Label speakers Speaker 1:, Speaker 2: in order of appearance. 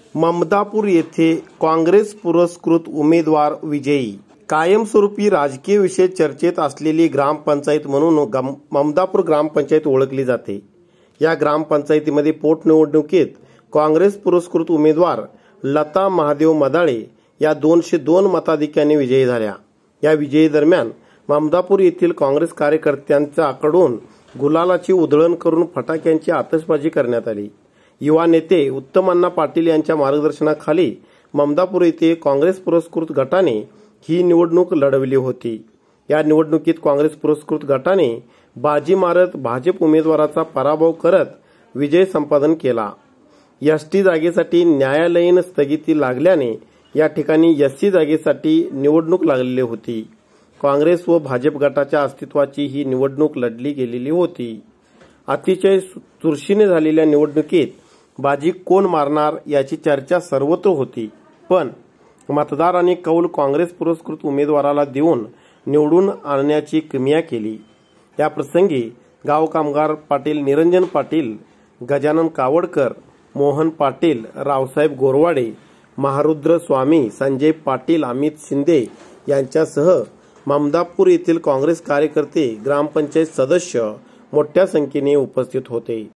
Speaker 1: ममदापूर येथे काँग्रेस पुरस्कृत उमेदवार विजयी। कायमस्वरूपी राजकीय विषय चर्चेत असलेली ग्रामपंचायत म्हणून ममदापूर ग्रामपंचायत ओळखली जाते। या ग्रामपंचायतीमध्ये पोटनिवडणुकीत काँग्रेस पुरस्कृत उमेदवार लता महादेव मदाळे या 202 मताधिक्याने विजयी झाल्या। या विजयी दरम्यान ममदापूर येथील काँग्रेस कार्यकर्त्यांच्याकडून गुलालाची उधळण करून फटाक्यांची आतषबाजी करण्यात आली। युवा नेते उत्तम पाटील यांच्या मार्गदर्शनाखाली ममदापूर येथे काँग्रेस पुरस्कृत गटाने ही निवडणूक लढवली होती। या निवडणुकीत काँग्रेस पुरस्कृत गटाने बाजी मारत भाजप उमेदवाराचा पराभव करत विजय संपादन केला। एसटी जागेसाठी न्यायालयीन स्थगिती लागल्याने या ठिकाणी एससी जागेसाठी निवडणूक लागलेली होती। काँग्रेस व भाजप गटाच्या अस्तित्वाची ही निवडणूक लढली गेलेली होती। अतिशय चुरशीने झालेल्या निवडणुकीत बाजी कोण मारणार याची चर्चा सर्वत्र होती, पण मतदारांनी कौल काँग्रेस पुरस्कृत उमेदवाराला देऊन निवडून आणण्याची किमया केली। या प्रसंगी गाव कामगार पाटील निरंजन पाटील, गजानन कावडकर, मोहन पाटील, रावसाहेब गोरवाडे, महारुद्र स्वामी, संजय पाटील, अमित शिंदे यांच्यासह ममदापूर येथील काँग्रेस कार्यकर्ते, ग्रामपंचायत सदस्य मोठ्या संख्येने उपस्थित होते।